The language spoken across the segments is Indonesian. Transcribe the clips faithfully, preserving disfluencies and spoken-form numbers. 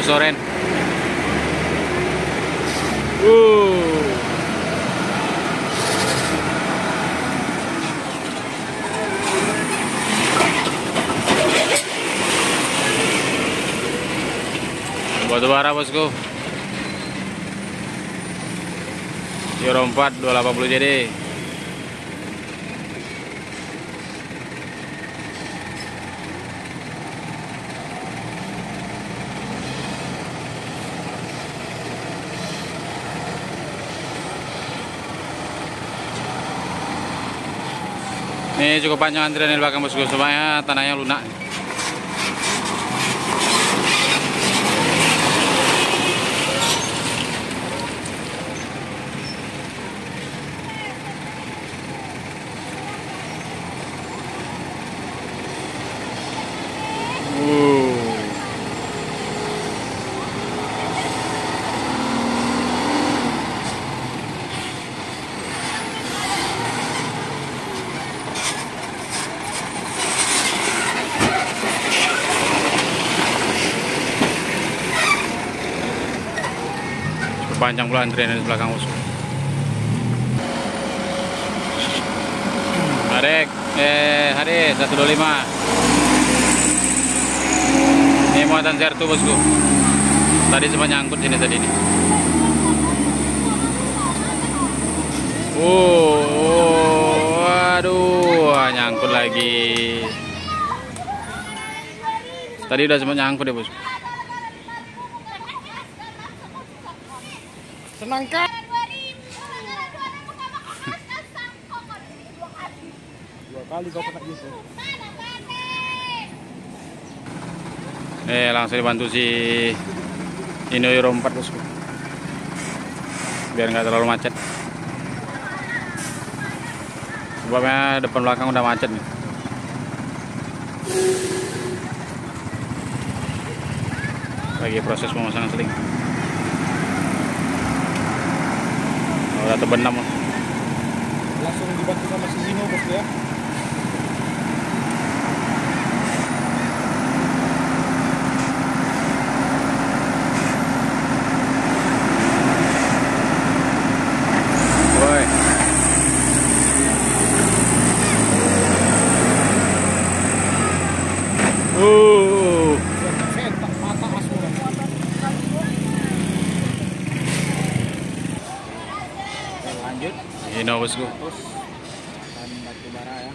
Max Oren. Uh. Batu bara bosku. Euro empat dua ratus delapan puluh J D. Ini cukup panjang antrian di belakang bosku, supaya tanahnya lunak. Panjang pula antrian di belakang bosku. Hadek, eh Hadek seratus dua puluh lima. Ini muatan Zertu bosku. Tadi sempat nyangkut sini tadi ini. Oh, oh, aduh, nyangkut lagi. Tadi udah sempat nyangkut ya bosku. Senangkan. Dua kali kau kena gitu. Eh langsung dibantu si Ino Euro empat bosku. Biar nggak terlalu macet. Sebabnya depan belakang udah macet nih. Lagi proses pemasangan seling. Udah terbenam. Langsung dibantu sama si Zino bosku ya. Woi. Uh. Sentak mata mas murah. Lanjut. Ini bosku. Terus bahan batu bara ya.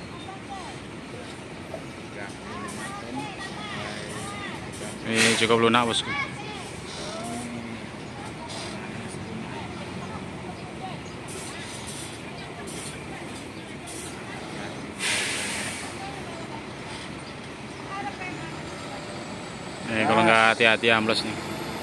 Ini cukup lunak bosku. Ini kalau nggak hati-hati ambles nih.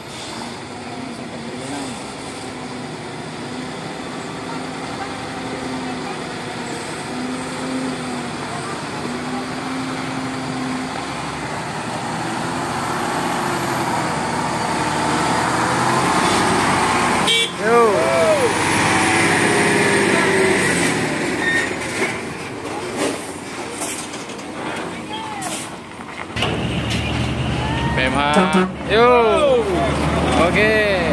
P M H. Yo. Oke.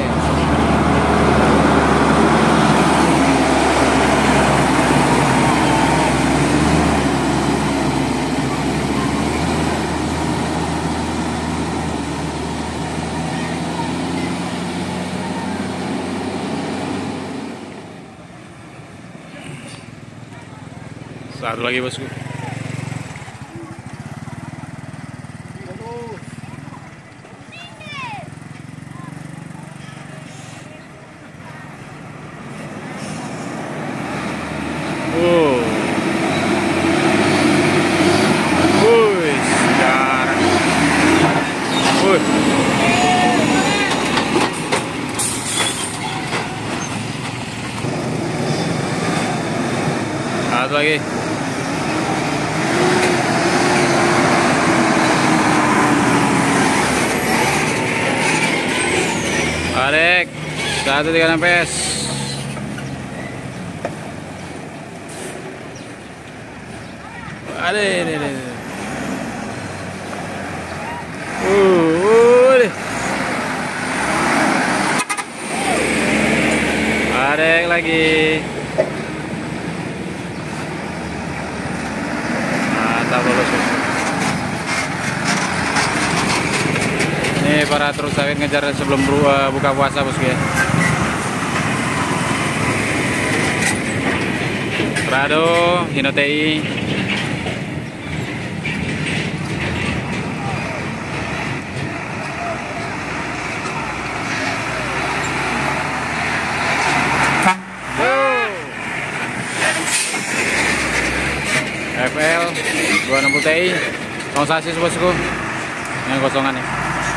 Satu lagi bosku. Oh. Woi, sekarang. Woi. Satu lagi. Tarik. Satu tiga enam P S. Ada ini, ini. Uh, uh, lagi. Mantap lolos bosku. Ini para truk sawit ngejar sebelum buka puasa bosku ya. Prado, Hino T I. F L dua enam nol T I. Mau sasis bosku. Yang kosongan nih.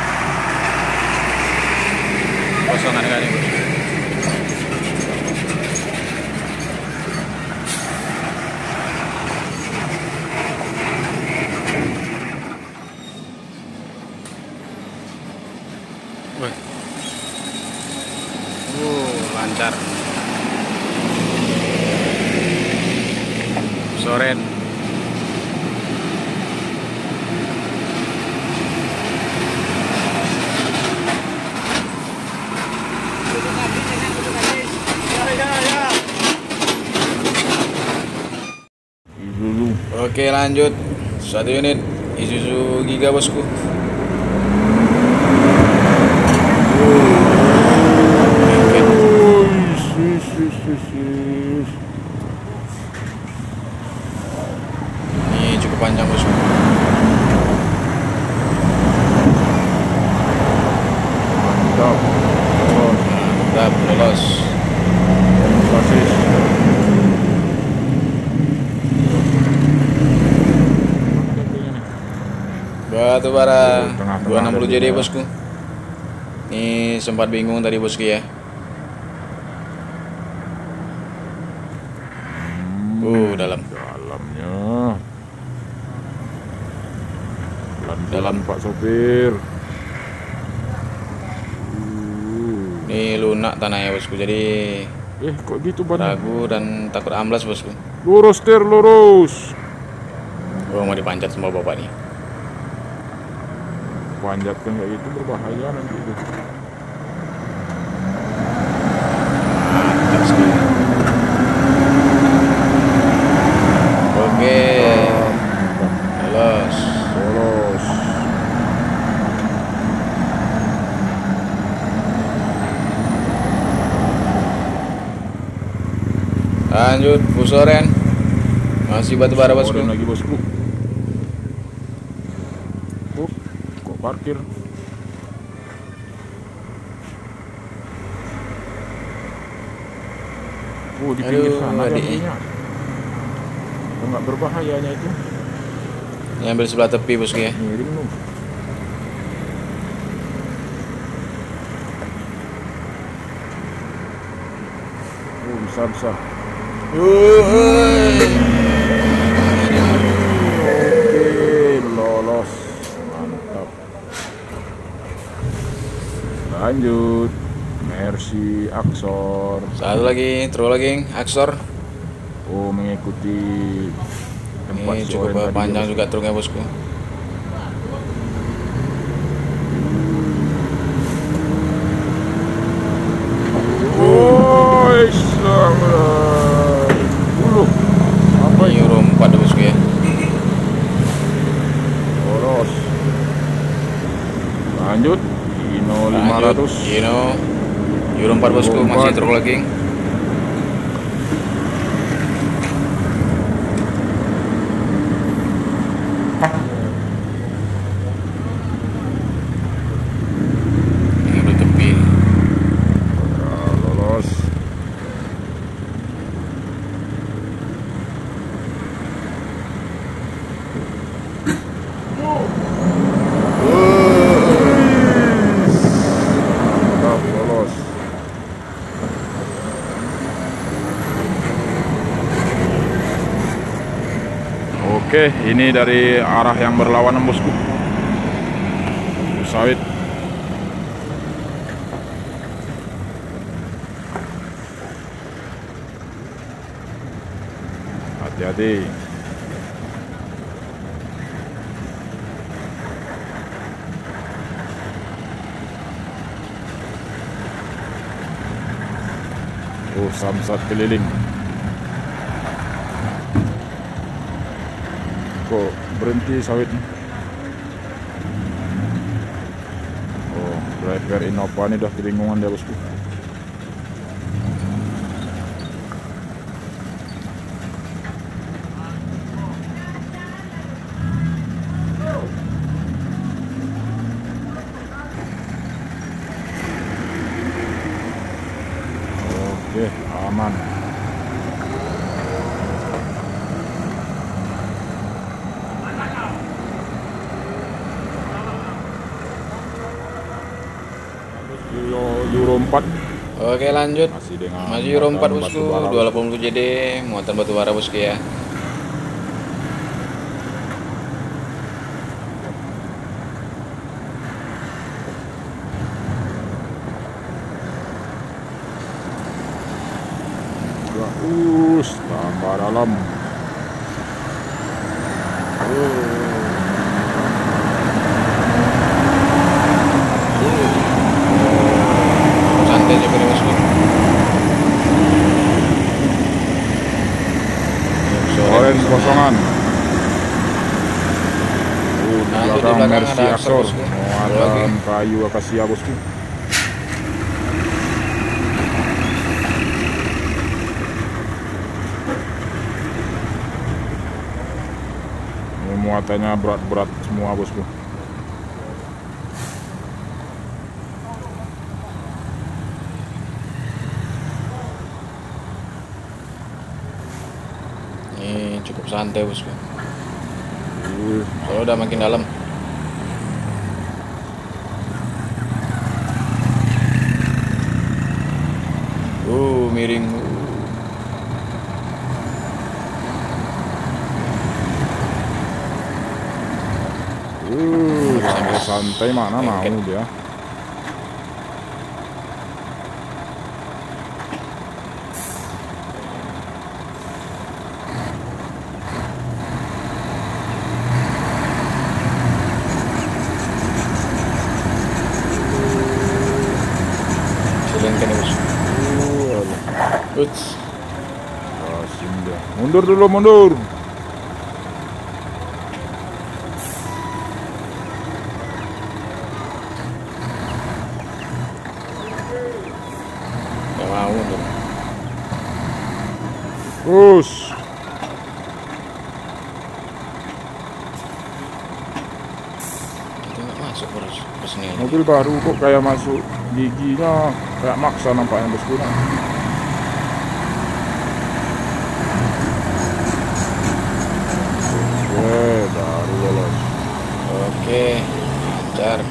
Kosongan kali ini. Wih. Uh, lancar. Soren. Oke lanjut, satu unit Isuzu Giga bosku. Ini cukup panjang bosku. Mantap. Mantap, lolos. Sasis. Batu bara Tengah-tengah dua enam nol J D juga. bosku. Ini sempat bingung tadi bosku ya. Uh, dalam. Dalamnya. Pelan-pelan Dalam. Pak sopir. Uh. Ini lunak tanahnya bosku, jadi Eh kok gitu bannya? ragu dan takut amblas bosku. Lurus ter lurus. Oh, mau dipanjat semua bapak nih. Panjatkan kayak gitu berbahaya nanti itu. Mantap sekali. Oke, lolos. Lolos. Lanjut, Pusoren. Masih batu bara bosku. Soren lagi bosku. Oh, kok parkir? Oh, di pinggir Aduh, sana adik. jamnya. Enggak berbahayanya itu. Ini ambil sebelah tepi bosku ya. Miring lu. Oh, bisa bisa. Wuih. Oke, lolos. Mantap. Lanjut. Mercy Aksor. Satu lagi, terus lagi, Aksor. Oh, mengikuti tempat Ini si cukup Oren tadi panjang ya, juga truknya bosku. Oh, sangat. Dulu. Apa Ini itu? Euro empat bosku ya. Lolos. Lanjut. Hino lima ratus. Lanjut, Hino Euro empat bosku, Euro masih empat. truk lagi. Ini udah tepi. Nah, lolos. Mantap, lolos. Oke, ini dari arah yang berlawanan bosku. Sawit. Hati-hati. Oh, samsat keliling. Kok berhenti sawitnya? Oh, driver Innova ini udah kebingungan dia bosku. Oke, aman. Euro empat. Oke, lanjut. Masih dengan Masih Euro empat muatan bosku, batubara, dua delapan puluh J D, muatan batu bara bosku ya. Us, tambah dalam. Santai aja nih bosku. Orange kosongan. Uh, di Nah, itu di belakang belakang Mercy ada Axor, Axor, bosku. muatan kayu akasia bosku. Ini muatannya berat-berat semua bosku. Ini cukup santai bosku. Uh, Soalnya udah makin dalam. Uh, miring. uh, santai-santai mana mau dia. Silengkan ya bosku. Uh, Uts. Asim dia. Mundur dulu, mundur. Gak mau tuh. Terus. Itu nggak masuk bos ke sini. Mobil baru kok kayak masuk giginya, kayak maksa nampaknya bosku. Oke, baru lolos. Oke, lancar.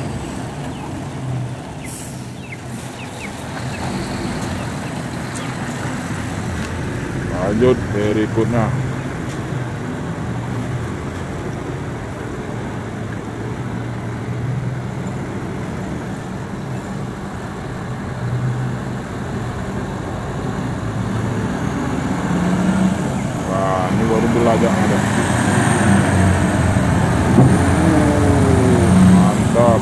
Lanjut berikutnya. Wah, ini baru belajar ada. Mantap.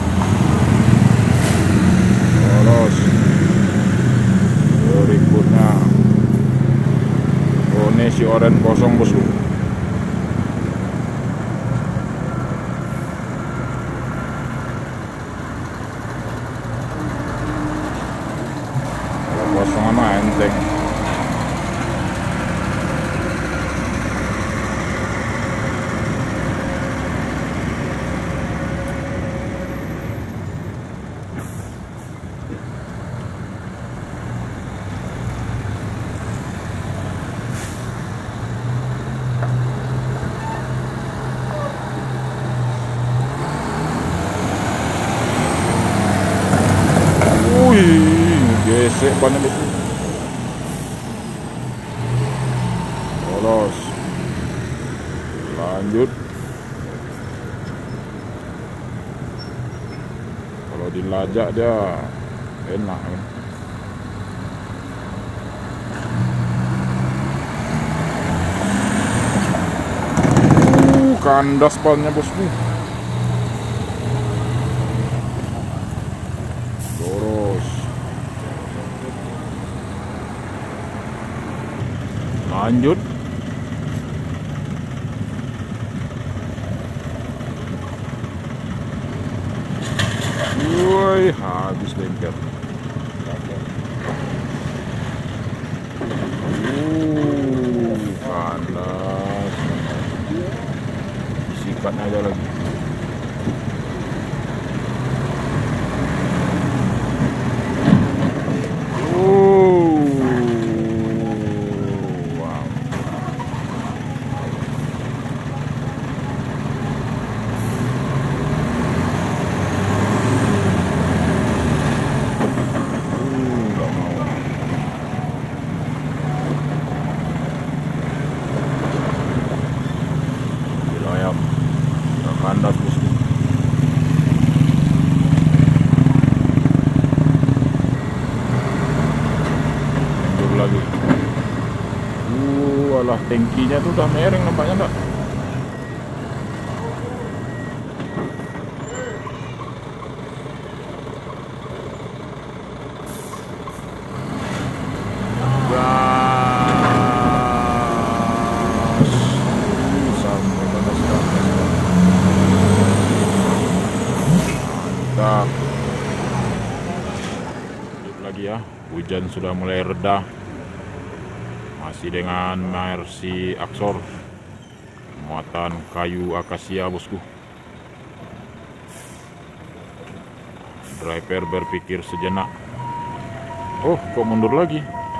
Lolos. Berikutnya. Oh, ini si oren kosong bosku. Kalau kosong mah enteng. Wih, gesek banget itu. Lolos. Lanjut. Kalau dilajak dia enak kan. Uh, kandas bannya bosku. Lurus. Lanjut. Woi, habis lengket. Uh, kandas. Sikat aja lagi. Kandas bosku. Mundur lagi. Uh, alah, tangkinya tuh udah mereng nampaknya enggak? Gas. Uh, sampai panas banget. Mantap. Lanjut lagi ya. Hujan sudah mulai reda. Masih dengan Mercy Axor muatan kayu akasia bosku. Driver berpikir sejenak. Oh, kok mundur lagi?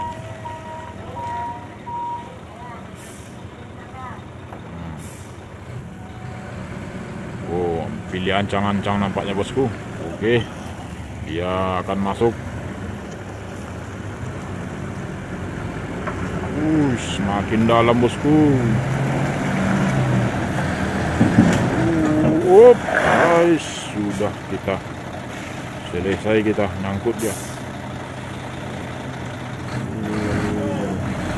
Oh, pilih ancang-ancang nampaknya bosku. Oke, dia akan masuk. Uh, semakin dalam bosku. Uh, up, guys, sudah kita selesai kita nyangkut dia. Uh,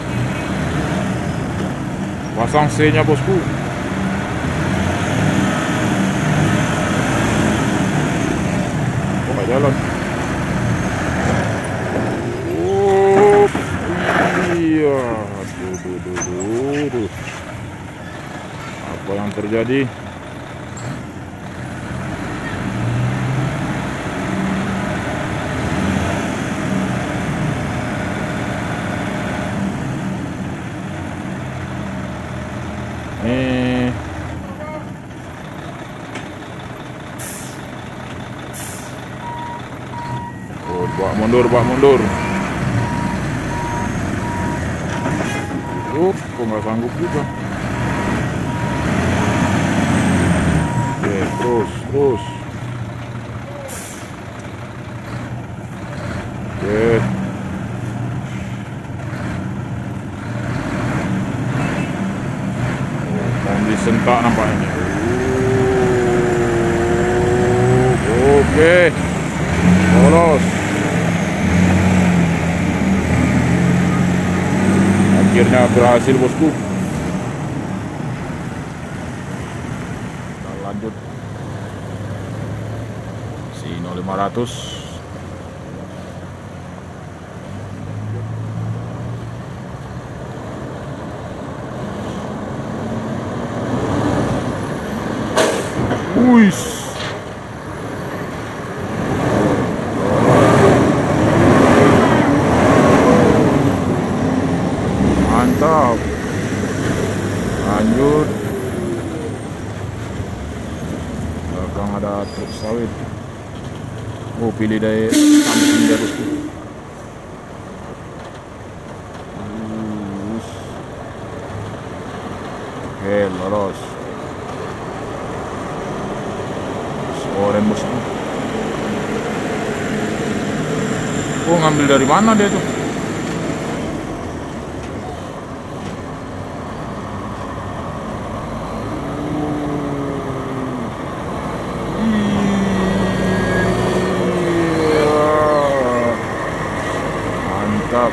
pasang C-nya bosku. Kok jalan? Oh, iya, duh, duh, duh, duh, duh. Apa yang terjadi? Eh, oh, bawa mundur, bawa mundur. Uh, kok nggak sanggup juga. Oke, terus, terus. Oke. Oh, mau disentak nampaknya. Uh, oke, lolos. Akhirnya berhasil bosku. Kita lanjut Sino lima ratus. Wuih, mantap. Lanjut. Belakang ada truk sawit. Oh, pilih dari samping dia bosku. Oke, lolos. Oren bosku. Oh, ngambil dari mana dia tuh? Mantap.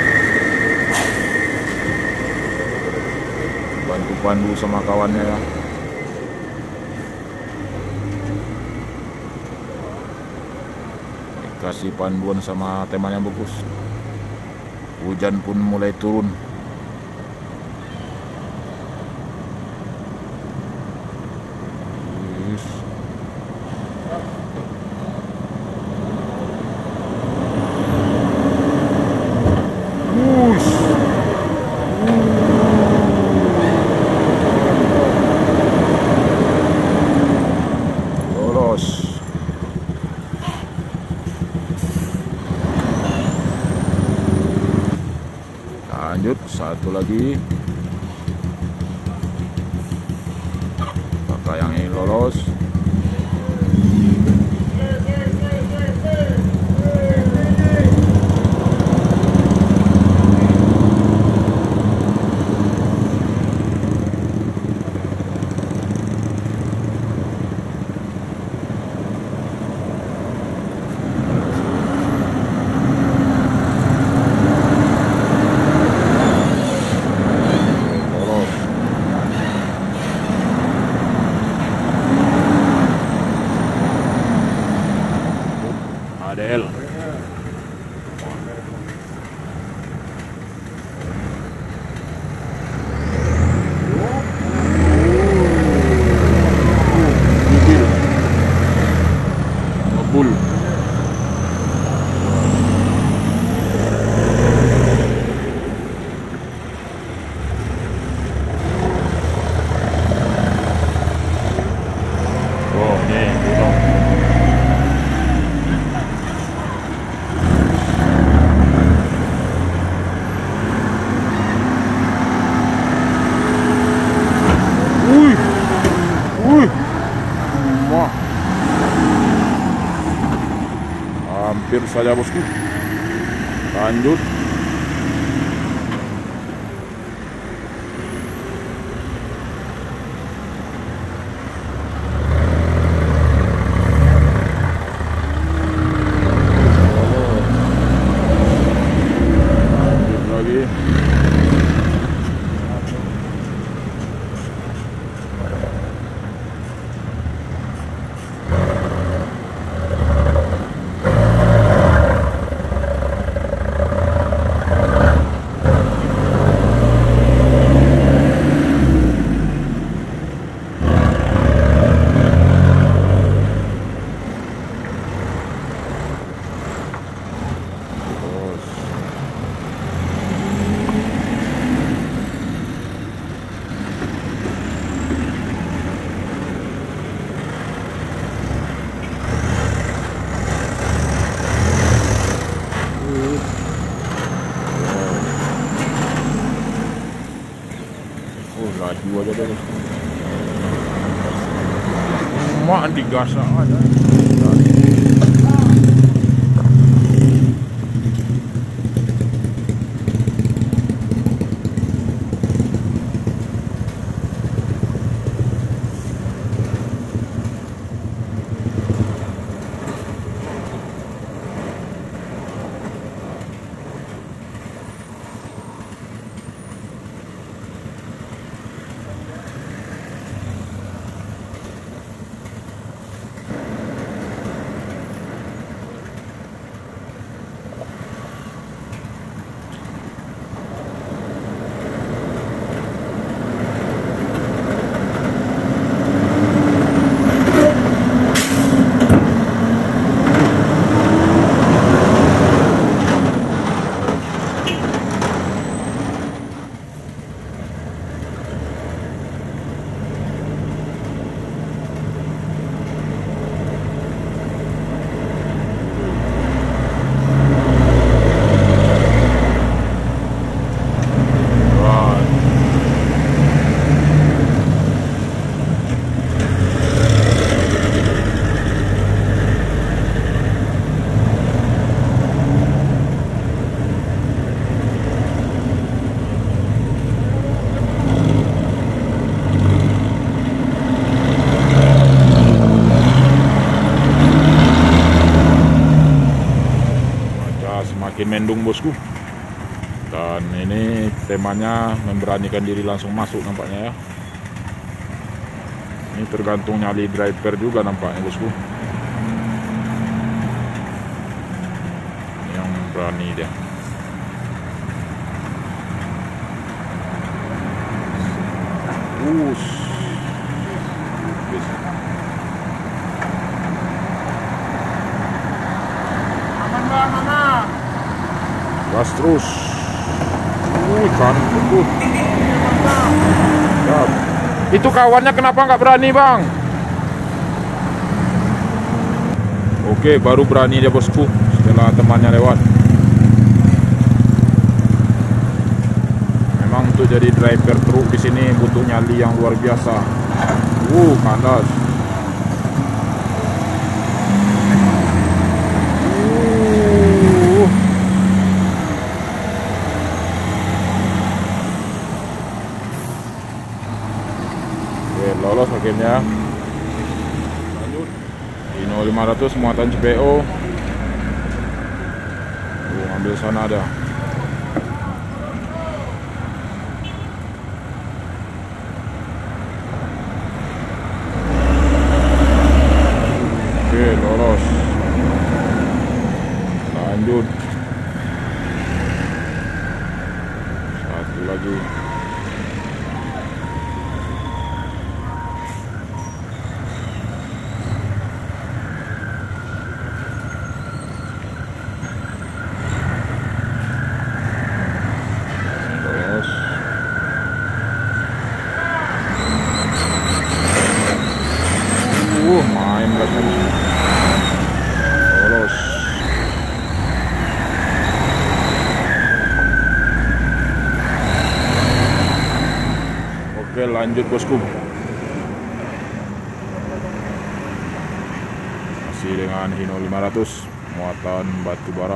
Bantu pandu sama kawannya ya. dikasih panduan sama temannya bagus. Hujan pun mulai turun. Yes. Wush. Lolos. Lanjut satu lagi. Apakah yang ini lolos? Adel. Mobil. Mobil. Oh, nih, gunung. Hampir saja bosku. Lanjut. Lanjut lagi. Laju aja deh. Mak digas aja. Semakin mendung bosku. Dan ini temanya memberanikan diri langsung masuk nampaknya ya. Ini tergantung nyali driver juga nampaknya bosku. berani dia. Us. Aman bang, aman. Gas terus. Uh, ikan tuh. Siap. Itu kawannya kenapa nggak berani bang? Oke, baru berani dia bosku setelah temannya lewat. Memang untuk jadi driver truk di sini butuh nyali yang luar biasa. Uh, kandas. Uh. Oke, lolos akhirnya. Lanjut. Hino lima ratus muatan C P O. Uh, ambil sana ada. Oke, lolos. Lanjut. Satu lagi. Lolos. Uh, main belakang. Lolos. Oke, lanjut bosku. Masih dengan Hino lima ratus muatan batu bara.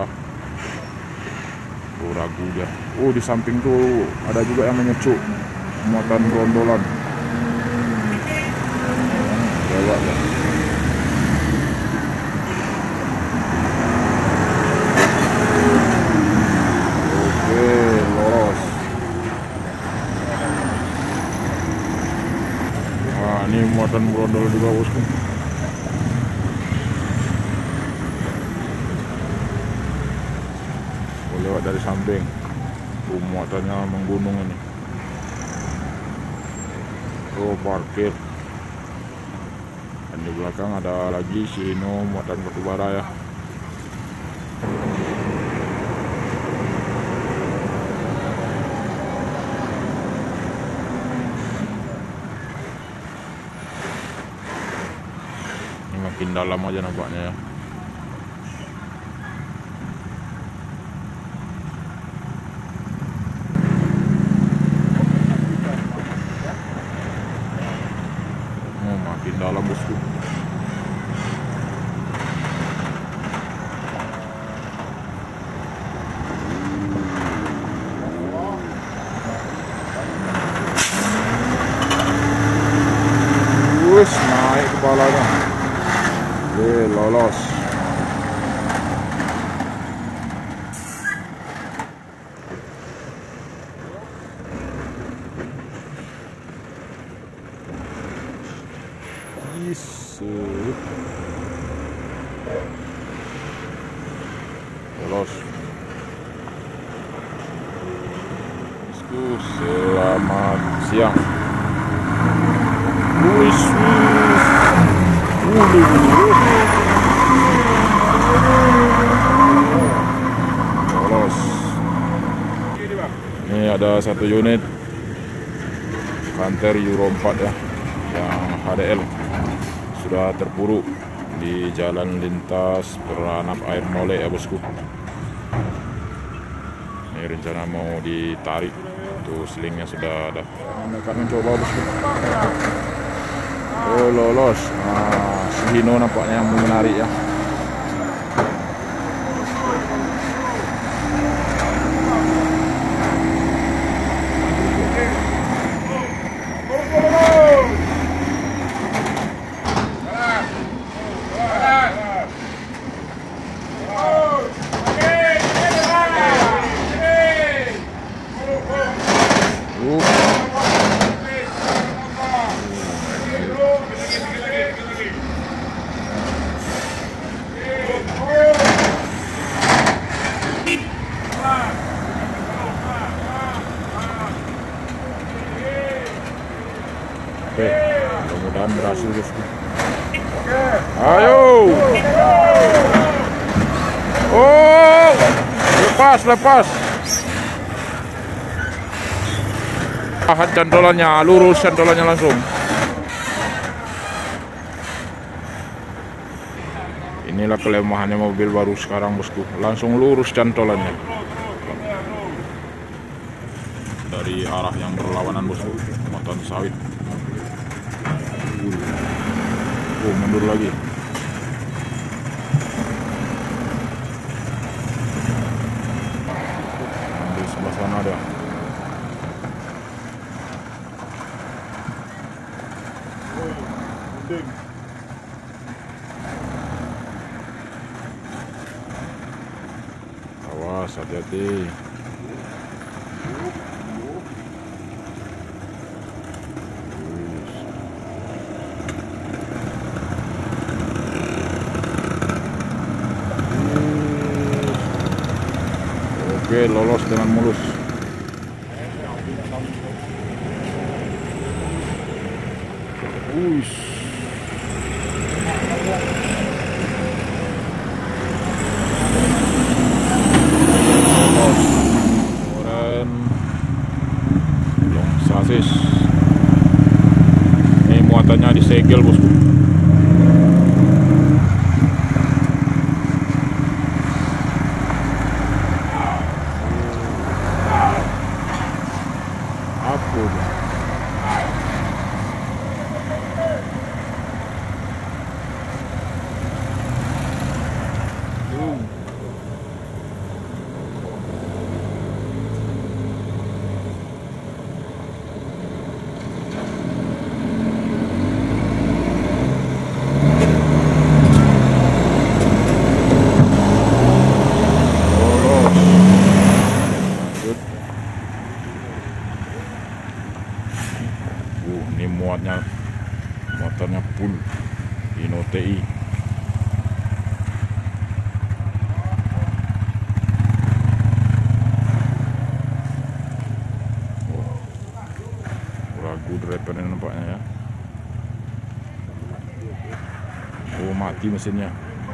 Oh, ragu dia. Oh, di samping tuh ada juga yang menyecuk muatan gondolan. Lewat ya. Oke, lolos. Nah, ini muatan brondol juga bosku. Oh, lewat dari samping. Oh, muatannya menggunung ini. Oh, parkir. Dan di belakang ada lagi si Hino muatan batu bara ya. Ini makin dalam aja nampaknya ya. Oh, makin dalam bosku. Wus, naik kepalanya. Oke, lolos. Isu. Lolos. Bosku, selamat siang. Wis, wis. Lolos. Ini ada satu unit Panther Euro empat ya, yang H D L sudah terpuruk di jalan lintas Peranap Air Nole ya bosku. Ini rencana mau ditarik, tuh selingnya sudah ada. Kami akan mencoba bosku. Oh, lolos. Nah, si Hino nampaknya yang menarik ya. berhasil bosku. Ayo. Oh, lepas lepas. Tahan cantolannya, lurus cantolannya langsung. Inilah kelemahannya mobil baru sekarang bosku, langsung lurus cantolannya dari arah yang berlawanan bosku, muatan sawit. Oh, mundur lagi. Di sebelah sana ada. Awas, hati-hati. Oke, lolos dengan mulus. Uish. Lolos. Keren. Long sasis. Ini muatannya disegel bosku. Apa itu? Hmm. Uh, ini muatnya, motornya full Hino T I. Oh, ragu drivernya nampaknya ya. Oh, mati mesinnya.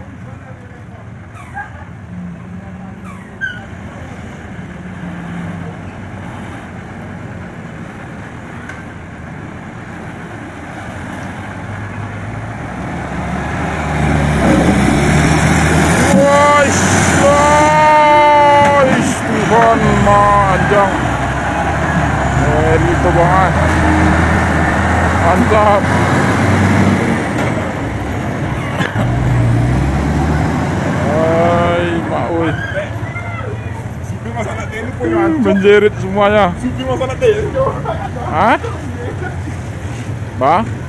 Tuhan manjang, itu banget, mantap. Hai Maul, menjerit semuanya. Hah? Bah?